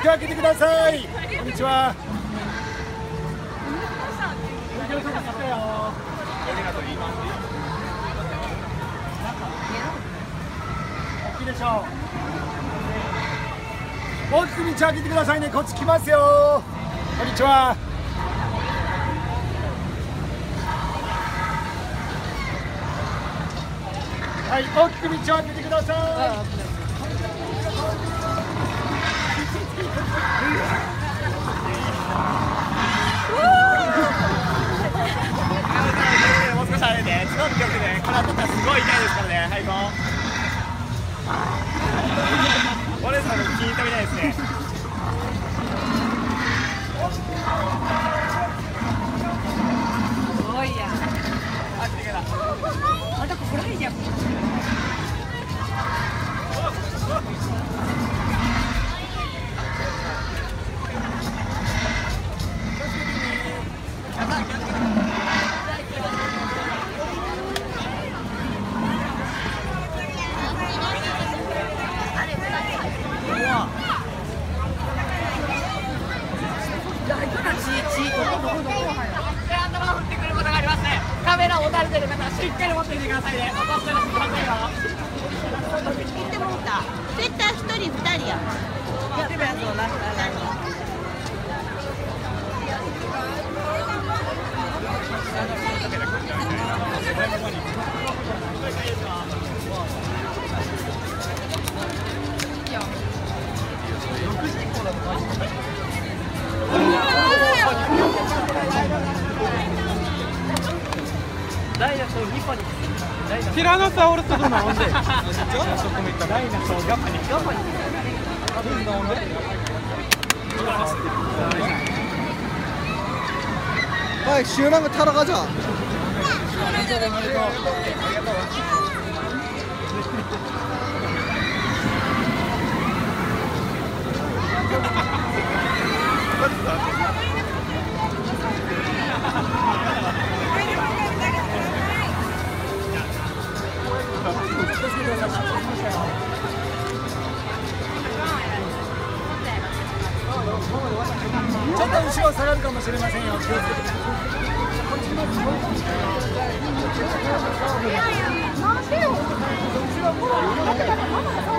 開けてください。こんにちは。大きいでしょう。大きく道開けてくださいね。こっち来ますよ。こんにちは。はい、大きく道を開けてください。もう少しあれで、ちょっと曲で、これ当たったらすごい痛いですからね。はい、行こう。お姉さんの気に入ったみたいですね。 すごいや。 あ、来てくれた。 あ、だから暗いじゃん。 頭を振ってくることがありますね。カメラを持たれてる方はしっかり持っていてくださいね。落としたらすみませんよ。 言ってもうた。絶対1人2人や。いや、でもやつをラストラに。 ティラノサウルスのなんで？ダイナソーガパニ。 빨리 시원한 거 타러 가자. ちょっと後ろ下がるかもしれませんよ。気をつけてください。なんでよ。後ろ